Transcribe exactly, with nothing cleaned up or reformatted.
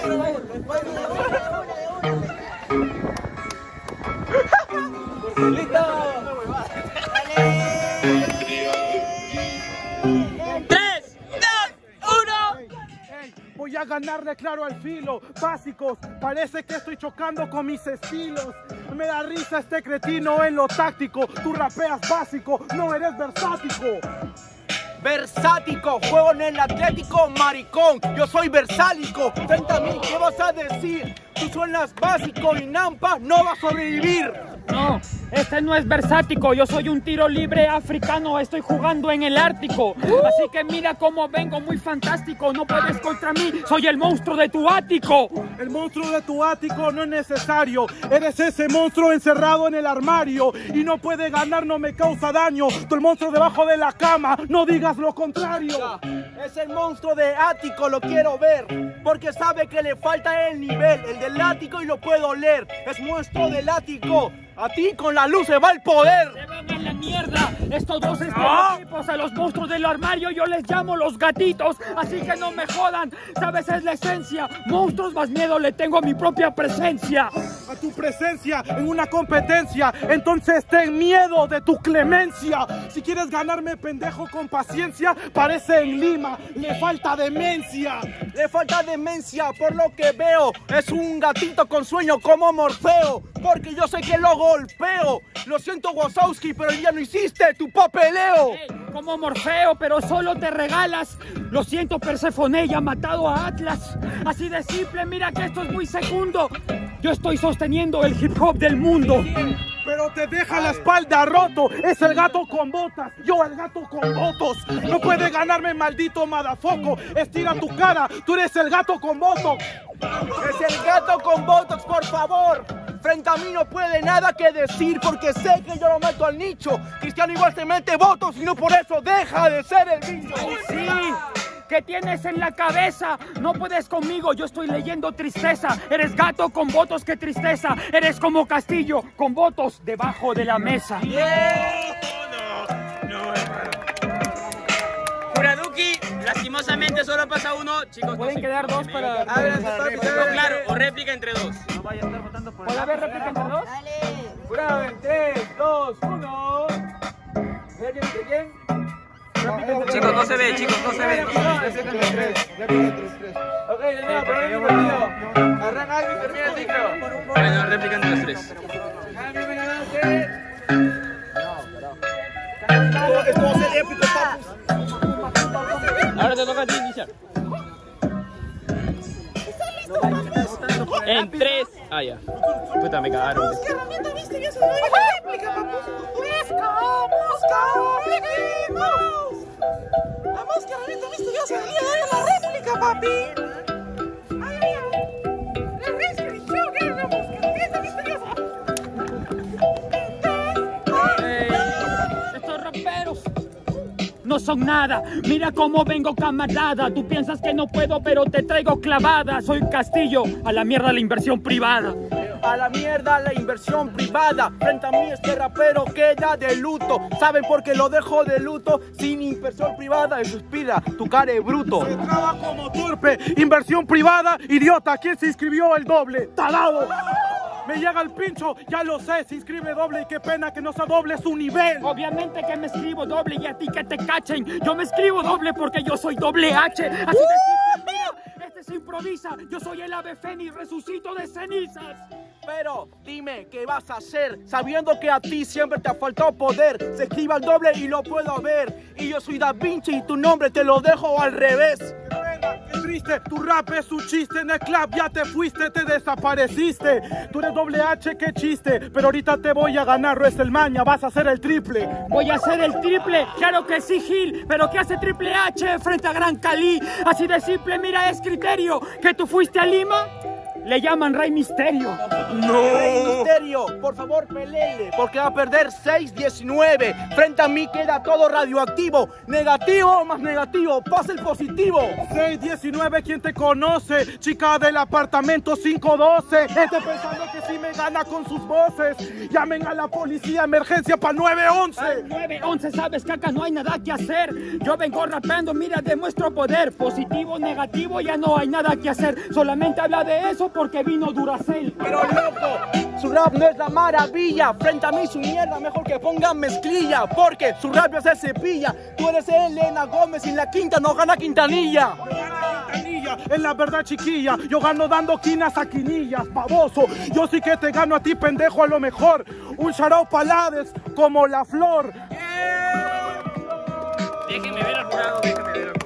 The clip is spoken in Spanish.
tres, dos, uno. Voy a ganarle claro al filo. Básicos, parece que estoy chocando con mis estilos. Me da risa este cretino en lo táctico. Tú rapeas básico, no eres versático. Versático, juego en el Atlético, maricón. Yo soy versálico. Frente a mí, ¿qué vas a decir? Tú suenas básico y Nampa no va a sobrevivir. No, este no es versático, yo soy un tiro libre africano, estoy jugando en el Ártico. Así que mira cómo vengo, muy fantástico, no puedes contra mí, soy el monstruo de tu ático. El monstruo de tu ático no es necesario, eres ese monstruo encerrado en el armario y no puede ganar, no me causa daño. Tú el monstruo debajo de la cama, no digas lo contrario. Es el monstruo de ático, lo quiero ver, porque sabe que le falta el nivel, el del ático y lo puedo oler. Es monstruo del ático. A ti con la luz se va el poder. Se van a la mierda. Estos dos estereotipos a los monstruos del armario yo les llamo los gatitos. Así que no me jodan. Sabes, es la esencia. Monstruos más miedo le tengo a mi propia presencia. A tu presencia en una competencia. Entonces ten miedo de tu clemencia. Si quieres ganarme, pendejo, con paciencia. Parece en Lima. Le falta demencia. Le falta demencia por lo que veo. Es un gatito con sueño como Morfeo. Porque yo sé que lo golpeo. Lo siento, Wazowski, pero ya no hiciste tu papeleo. Hey, como Morfeo, pero solo te regalas. Lo siento, Persefone, ya ha matado a Atlas. Así de simple, mira que esto es muy segundo. Yo estoy sosteniendo el hip hop del mundo. Pero te deja la espalda roto. Es el gato con botas, yo el gato con votos. No puede ganarme, maldito madafoco. Estira tu cara, tú eres el gato con botox. Es el gato con botox, por favor. Frente a mí no puede nada que decir porque sé que yo lo meto al nicho. Cristiano igual se mete votos y no por eso deja de ser el bicho. Sí, ¿qué tienes en la cabeza? No puedes conmigo, yo estoy leyendo tristeza. Eres gato con votos, qué tristeza. Eres como Castillo con votos debajo de la mesa. Yeah. No, no, hermano. Juraduki, lastimosamente solo pasa uno. Chicos, pueden no quedar dos para... A ver, claro, o réplica entre dos. No vaya a estar votando por... ¿Puede haber réplica entre dos? Dale. Jurado en tres, dos, uno. ¿De quién? ¿De quién? Chicos, no se ve, chicos, no se ve. Ok, de nuevo, por el partido. Arranca algo y termina el ciclo. Bueno, réplica entre los tres. Esto va a ser épico, papus. Ahora te toca a ti iniciar. En tres. Ah, ya. Puta, me cagaron. ¿Qué herramienta viste? Yo soy la réplica, papus. ¡Mosca! ¡Mosca! ¡Seguimos! La mosca herramienta viste, yo soy la réplica, papi. ¡Ay, ay, ay! La réplica, yo quiero la mosca herramienta viste, yo soy. Estos raperos no son nada, mira cómo vengo, camarada. Tú piensas que no puedo, pero te traigo clavada. Soy Castillo, a la mierda la inversión privada. A la mierda la inversión privada. Frente a mí este rapero queda de luto. ¿Saben por qué lo dejo de luto? Sin inversión privada y suspira, tu cara es bruto. Se traba como torpe, inversión privada, idiota. ¿Quién se inscribió el doble? ¡Tarado! Me llega el pincho, ya lo sé, se inscribe doble y qué pena que no se doble su nivel. Obviamente que me escribo doble y a ti que te cachen. Yo me escribo doble porque yo soy doble H. Así de simple, mira, este se improvisa. Yo soy el ave fénix, resucito de cenizas. Pero dime, ¿qué vas a hacer? Sabiendo que a ti siempre te ha faltado poder. Se escribe al doble y lo puedo ver. Y yo soy Da Vinci y tu nombre te lo dejo al revés. Qué pena, qué triste, tu rap es un chiste. En el club ya te fuiste, te desapareciste. Tú eres doble H, qué chiste. Pero ahorita te voy a ganar, WrestleMania, vas a hacer el triple. Voy a hacer el triple, claro que sí, Gil. Pero ¿qué hace Triple H frente a Gran Cali? Así de simple, mira, es criterio. ¿Que tú fuiste a Lima? Le llaman Rey Misterio. Rey Misterio, por favor peleele, porque va a perder seis diecinueve. Frente a mí queda todo radioactivo. Negativo más negativo, pasa el positivo. seis diecinueve, ¿quién te conoce? Chica del apartamento cinco doce. Este pensando que si me gana con sus voces. Llamen a la policía, emergencia para nueve once. nueve once, sabes que acá no hay nada que hacer. Yo vengo rapeando, mira, demuestro poder. Positivo, negativo, ya no hay nada que hacer. Solamente habla de eso porque vino Duracell. Pero loco, su rap no es la maravilla. Frente a mí su mierda, mejor que pongan mezclilla. Porque su rap ya se cepilla. Tú eres Elena Gómez y en la quinta no gana Quintanilla. Quintanilla, en la verdad chiquilla, yo gano dando quinas a quinillas, baboso. Yo sí que te gano a ti, pendejo, a lo mejor. Un charao palades como la flor. Déjenme ver al jurado, déjenme ver al jurado.